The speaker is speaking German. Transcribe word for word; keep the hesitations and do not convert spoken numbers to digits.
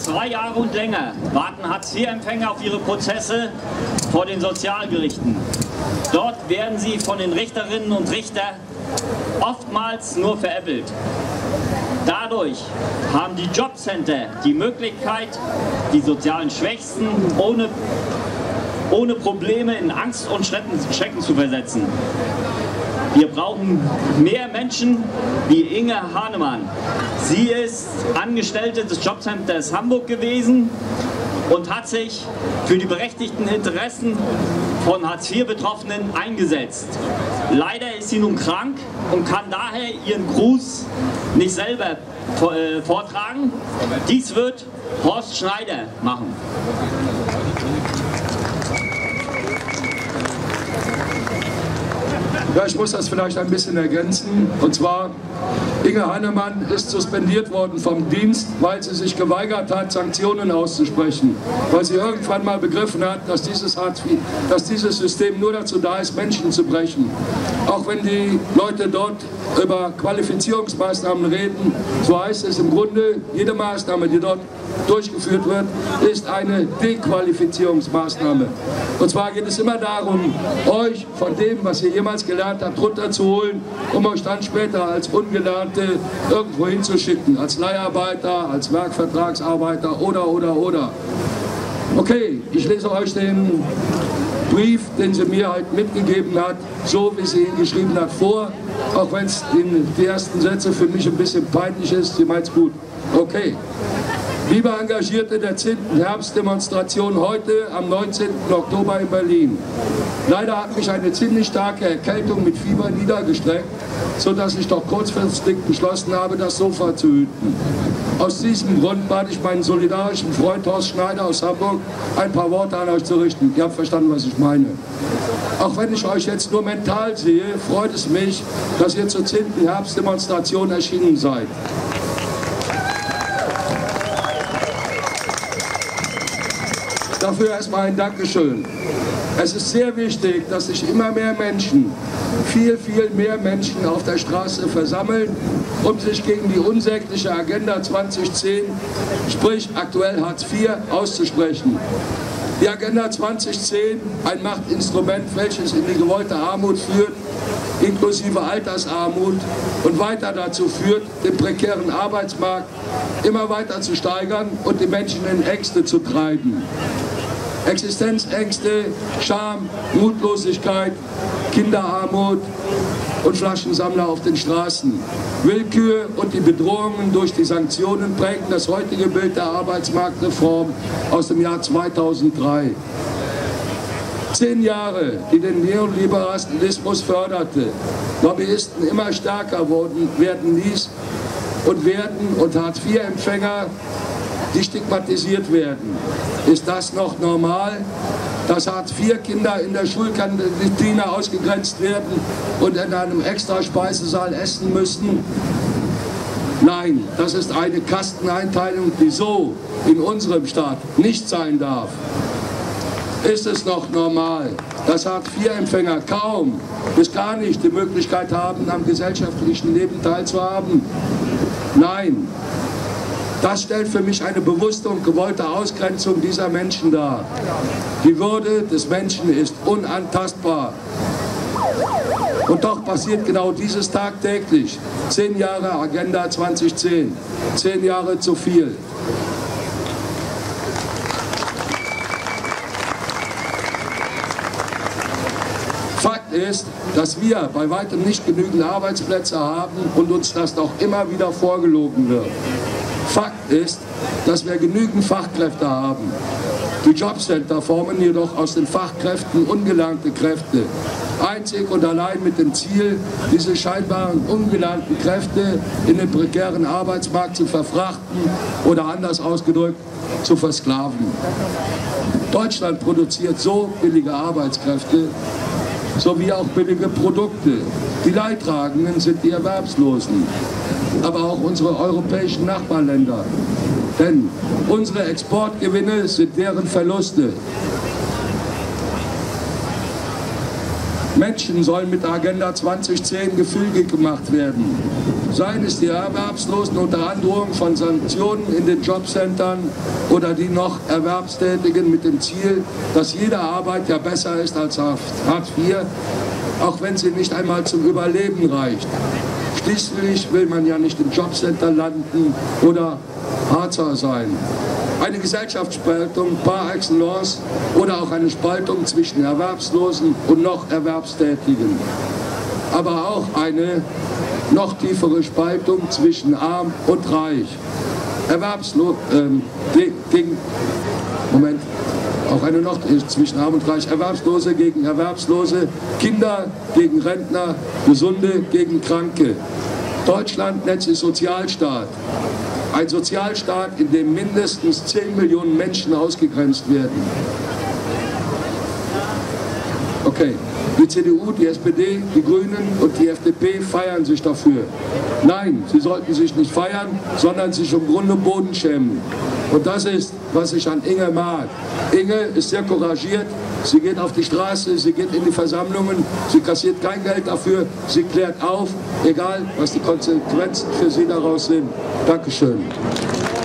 zwei Jahre und länger warten Hartz-vier-Empfänger auf ihre Prozesse vor den Sozialgerichten. Dort werden sie von den Richterinnen und Richtern oftmals nur veräppelt. Dadurch haben die Jobcenter die Möglichkeit, die sozialen Schwächsten ohne, ohne Probleme in Angst und Schrecken, Schrecken zu versetzen. Wir brauchen mehr Menschen wie Inge Hahnemann. Sie ist Angestellte des Jobcenters Hamburg gewesen und hat sich für die berechtigten Interessen von Hartz-vier-Betroffenen eingesetzt. Leider ist sie nun krank und kann daher ihren Gruß nicht selber vortragen. Dies wird Horst Schneider machen. Ja, ich muss das vielleicht ein bisschen ergänzen. Und zwar, Inge Hahnemann ist suspendiert worden vom Dienst, weil sie sich geweigert hat, Sanktionen auszusprechen. Weil sie irgendwann mal begriffen hat, dass dieses, Hartz vier, dass dieses System nur dazu da ist, Menschen zu brechen. Auch wenn die Leute dort über Qualifizierungsmaßnahmen reden, so heißt es im Grunde, jede Maßnahme, die dort durchgeführt wird, ist eine Dequalifizierungsmaßnahme. Und zwar geht es immer darum, euch von dem, was ihr jemals gelernt habt, runterzuholen, um euch dann später als Ungelernte irgendwo hinzuschicken, als Leiharbeiter, als Werkvertragsarbeiter oder, oder, oder. Okay, ich lese euch den Brief, den sie mir halt mitgegeben hat, so wie sie ihn geschrieben hat, vor, auch wenn es in die ersten Sätze für mich ein bisschen peinlich ist, sie meint es gut. Okay. Liebe Engagierte der zehnten Herbstdemonstration heute am neunzehnten Oktober in Berlin. Leider hat mich eine ziemlich starke Erkältung mit Fieber niedergestreckt, sodass ich doch kurzfristig beschlossen habe, das Sofa zu hüten. Aus diesem Grund bat ich meinen solidarischen Freund Horst Schneider aus Hamburg, ein paar Worte an euch zu richten. Ihr habt verstanden, was ich meine. Auch wenn ich euch jetzt nur mental sehe, freut es mich, dass ihr zur zehnten Herbstdemonstration erschienen seid. Dafür erstmal ein Dankeschön. Es ist sehr wichtig, dass sich immer mehr Menschen, viel, viel mehr Menschen auf der Straße versammeln, um sich gegen die unsägliche Agenda zweitausendzehn, sprich aktuell Hartz vier, auszusprechen. Die Agenda zweitausendzehn, ein Machtinstrument, welches in die gewollte Armut führt, inklusive Altersarmut und weiter dazu führt, den prekären Arbeitsmarkt immer weiter zu steigern und die Menschen in Ängste zu treiben. Existenzängste, Scham, Mutlosigkeit, Kinderarmut und Flaschensammler auf den Straßen. Willkür und die Bedrohungen durch die Sanktionen prägen das heutige Bild der Arbeitsmarktreform aus dem Jahr zweitausenddrei. Zehn Jahre, die den Neoliberalismus förderte, Lobbyisten immer stärker wurden, werden ließ und werden und Hartz vier Empfänger, die stigmatisiert werden. Ist das noch normal, dass Hartz vier Kinder in der Schulkantine ausgegrenzt werden und in einem extra Speisesaal essen müssen? Nein, das ist eine Kasteneinteilung, die so in unserem Staat nicht sein darf. Ist es noch normal, dass Hartz vier Empfänger kaum bis gar nicht die Möglichkeit haben, am gesellschaftlichen Leben teilzuhaben? Nein. Das stellt für mich eine bewusste und gewollte Ausgrenzung dieser Menschen dar. Die Würde des Menschen ist unantastbar. Und doch passiert genau dieses tagtäglich. Zehn Jahre Agenda zweitausendzehn. Zehn Jahre zu viel. Fakt ist, dass wir bei weitem nicht genügend Arbeitsplätze haben und uns das doch immer wieder vorgelogen wird. Fakt ist, dass wir genügend Fachkräfte haben. Die Jobcenter formen jedoch aus den Fachkräften ungelernte Kräfte. Einzig und allein mit dem Ziel, diese scheinbaren ungelernten Kräfte in den prekären Arbeitsmarkt zu verfrachten oder anders ausgedrückt, zu versklaven. Deutschland produziert so billige Arbeitskräfte, sowie auch billige Produkte. Die Leidtragenden sind die Erwerbslosen, aber auch unsere europäischen Nachbarländer. Denn unsere Exportgewinne sind deren Verluste. Menschen sollen mit der Agenda zweitausendzehn gefügig gemacht werden. Seien es die Erwerbslosen unter Androhung von Sanktionen in den Jobcentern oder die noch Erwerbstätigen mit dem Ziel, dass jede Arbeit ja besser ist als Hartz vier, auch wenn sie nicht einmal zum Überleben reicht. Schließlich will man ja nicht im Jobcenter landen oder Harzer sein. Eine Gesellschaftsspaltung par excellence oder auch eine Spaltung zwischen Erwerbslosen und noch Erwerbstätigen. Aber auch eine noch tiefere Spaltung zwischen Arm und Reich. Erwerbslos, ähm, gegen, Moment, auch eine noch zwischen Arm und Reich. Erwerbslose gegen Erwerbslose, Kinder gegen Rentner, Gesunde gegen Kranke. Deutschland nennt sich Sozialstaat. Ein Sozialstaat, in dem mindestens zehn Millionen Menschen ausgegrenzt werden. Okay, die C D U, die S P D, die Grünen und die F D P feiern sich dafür. Nein, sie sollten sich nicht feiern, sondern sich um Grund und Boden schämen. Und das ist, was ich an Inge mag. Inge ist sehr couragiert, sie geht auf die Straße, sie geht in die Versammlungen, sie kassiert kein Geld dafür, sie klärt auf, egal was die Konsequenzen für sie daraus sind. Dankeschön.